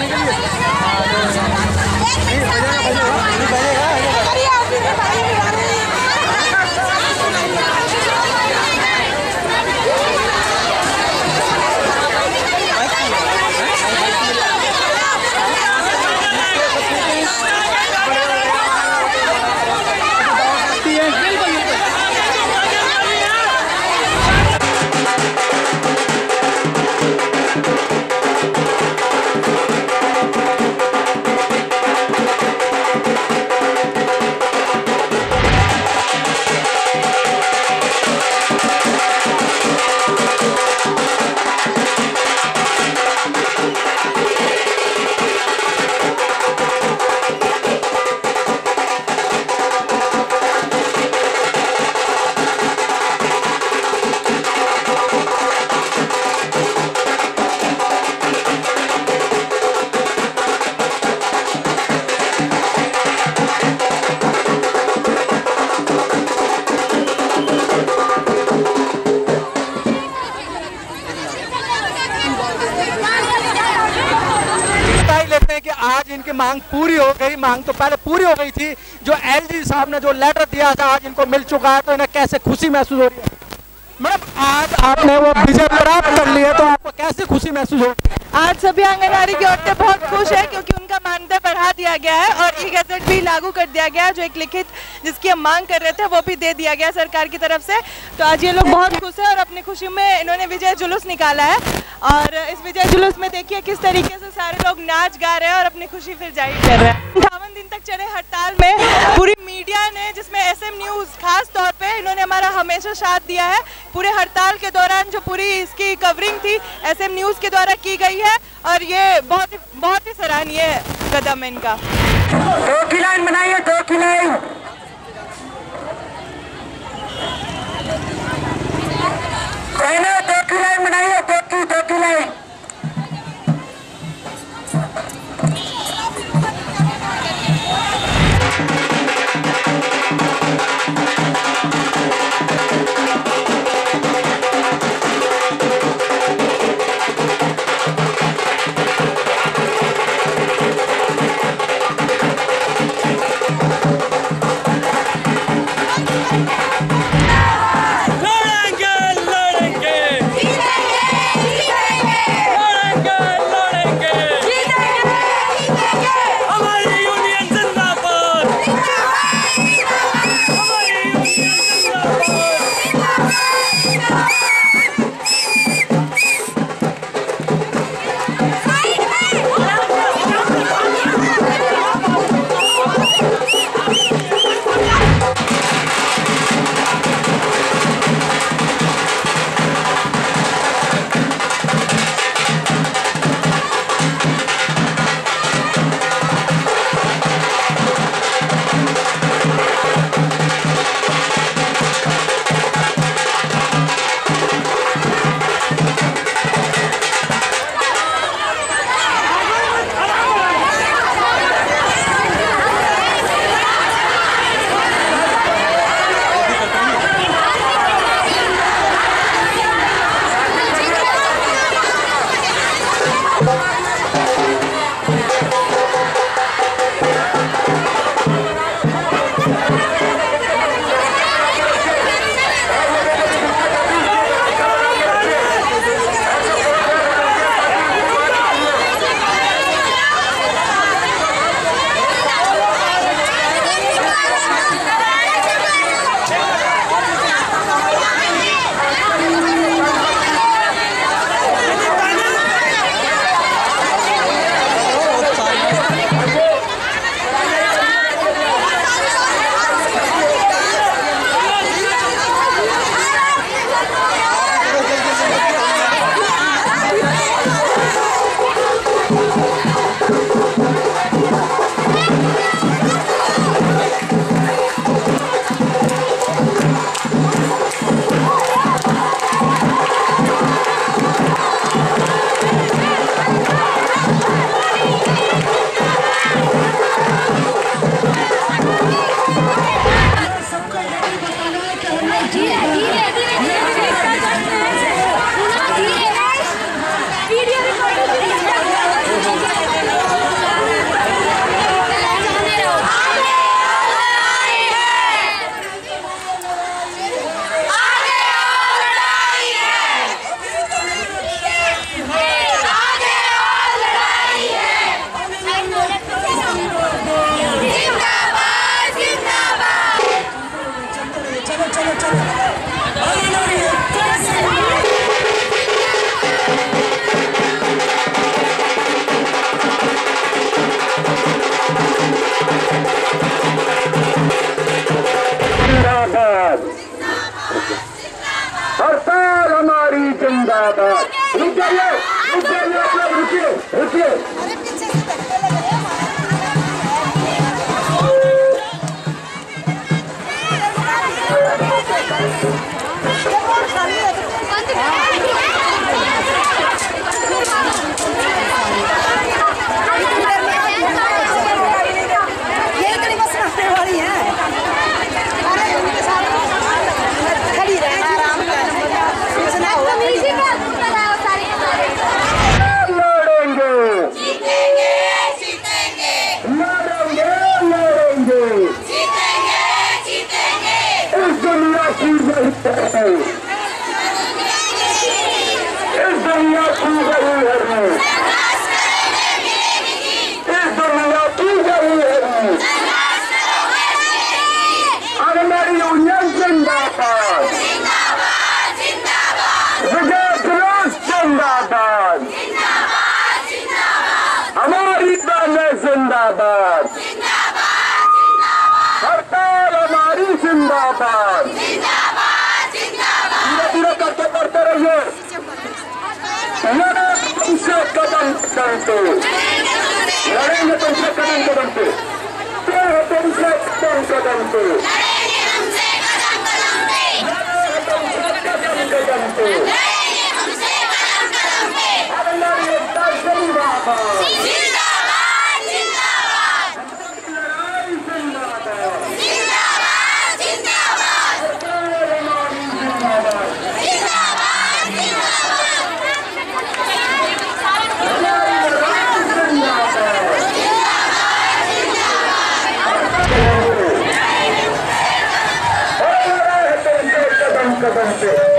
जाने के लिए। कि आज इनकी मांग पूरी हो गई। मांग तो पहले पूरी हो गई थी। जो एलजी साहब ने जो लेटर दिया था आज इनको मिल चुका है, तो इन्हें कैसे खुशी महसूस हो रही है? मैडम आज आपने वो विजय प्राप्त कर लिया, तो आपको कैसे खुशी महसूस हो रही है? आज सभी आंगनबाड़ी की औरतें बहुत खुश है क्योंकि उनका मानदेय बढ़ा दिया गया है और ई गैजेट भी लागू कर दिया गया है। जो एक लिखित जिसकी हम मांग कर रहे थे वो भी दे दिया गया सरकार की तरफ से। तो आज ये लोग बहुत खुश है और अपनी खुशी में इन्होंने विजय जुलूस निकाला है। और इस विजय जुलूस में देखिए किस तरीके से सारे लोग नाच गा रहे हैं और अपनी खुशी फिर जाहिर कर रहे हैं। 58 दिन तक चले हड़ताल में पूरी मीडिया ने, जिसमें SM न्यूज़ खास तौर पे, इन्होंने हमारा हमेशा साथ दिया है। पूरे हड़ताल के दौरान जो पूरी इसकी कवरिंग थी SM न्यूज़ के द्वारा की गई है और ये बहुत ही सराहनीय कदम है इनका। 2 की लाइन बनाइए, 2 की लाइन। कहना 2 की लाइन बनाइए, 2 की लाइन। लड़ेंगे, लड़ेंगे, देखिए इस दुनिया की जरूरत है, इस दुनिया की जरूरत है। हमारी यूनियन जिंदाबाद, विजय दिवस जिंदाबाद, हमारी बहनें जिंदाबाद, हड़ताल हमारी जिंदाबाद। धीरे करते रहिए, लड़ेंगे तुमसे कदम कदम पे, लड़ेंगे तुमसे कदम कदम पे, तुमसे कदम कदम पे, कदम कदम पे, हमारी एकता जिंदाबाद, जिंदाबाद जिंदाबाद, लड़ाई जिंदाबाद, जिंदाबाद जिंदाबाद, हमारी जिंदाबाद, कदम पे